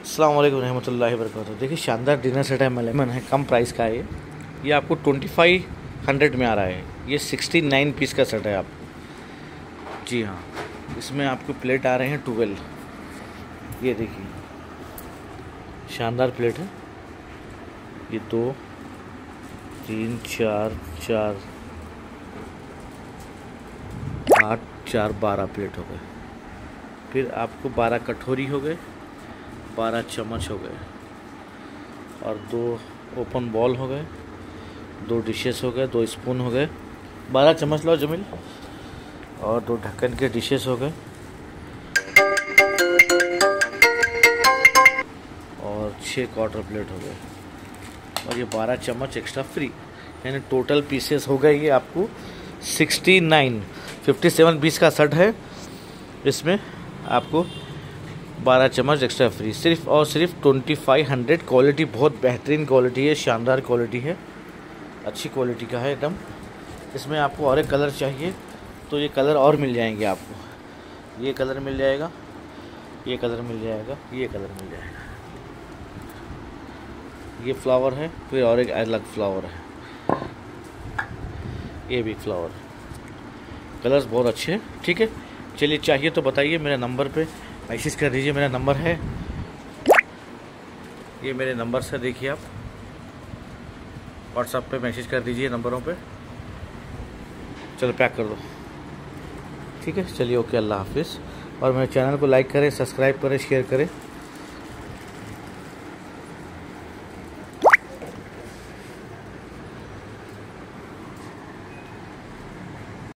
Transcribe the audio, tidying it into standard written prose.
अस्सलाम वालेकुम रहमतुल्लाहि व बरकातुहू। देखिए शानदार डिनर सेट है, मेलेमन है, कम प्राइस का है ये आपको 2500 में आ रहा है। ये 69 पीस का सेट है आपको। जी हाँ, इसमें आपको प्लेट आ रहे हैं 12। ये देखिए शानदार प्लेट है। ये 2 3 4 4 8 4 12 प्लेट हो गए। फिर आपको 12 कटोरी हो गए, 12 चम्मच हो गए, और 2 ओपन बॉल हो गए, 2 डिशेस हो गए, 2 स्पून हो गए। 12 चम्मच लो जमील, और 2 ढक्कन के डिशेस हो गए, और 6 क्वार्टर प्लेट हो गए, और ये 12 चम्मच एक्स्ट्रा फ्री। यानी टोटल पीसेस हो गए ये आपको 57 पीस का सेट है। इसमें आपको 12 चम्मच एक्स्ट्रा फ्री, सिर्फ और सिर्फ 2500। क्वालिटी बहुत बेहतरीन क्वालिटी है, शानदार क्वालिटी है, अच्छी क्वालिटी का है एकदम। इसमें आपको और एक कलर चाहिए तो ये कलर और मिल जाएंगे आपको। ये कलर मिल जाएगा, ये कलर मिल जाएगा, ये कलर मिल जाएगा। ये फ्लावर है, फिर और एक अलग फ्लावर है, ये भी फ्लावर। कलर्स बहुत अच्छे हैं। ठीक है, चलिए चाहिए तो बताइए, मेरे नंबर पे मैसेज कर दीजिए। मेरा नंबर है, ये मेरे नंबर से देखिए, आप व्हाट्सएप पे मैसेज कर दीजिए नंबरों पे। चलो पैक कर दो। ठीक है, चलिए ओके, अल्लाह हाफिज़। और मेरे चैनल को लाइक करें, सब्सक्राइब करें, शेयर करें।